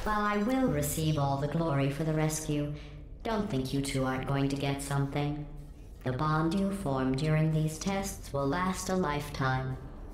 While I will receive all the glory for the rescue, don't think you two aren't going to get something. The bond you form during these tests will last a lifetime.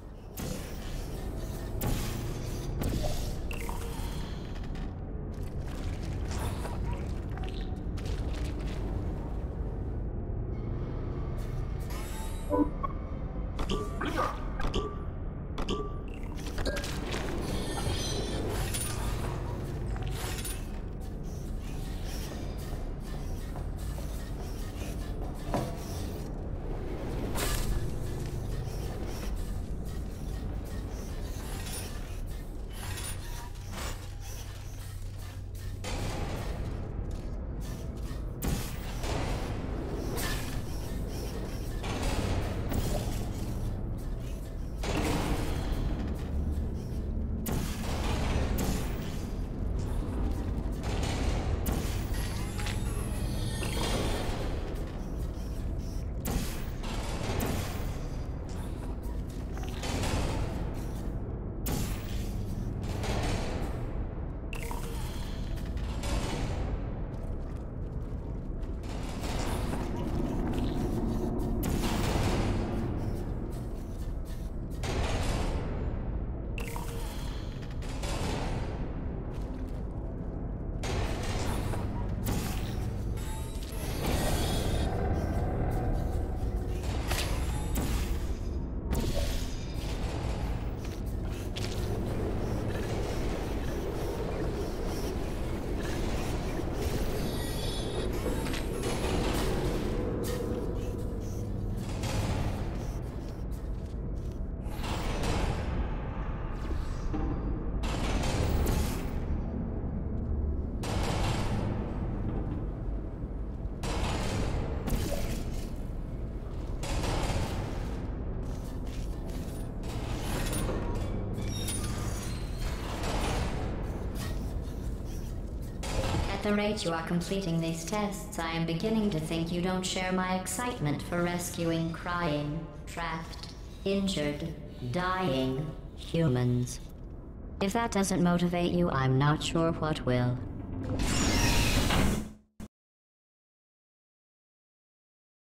At the rate you are completing these tests, I am beginning to think you don't share my excitement for rescuing crying, trapped, injured, dying humans. If that doesn't motivate you, I'm not sure what will.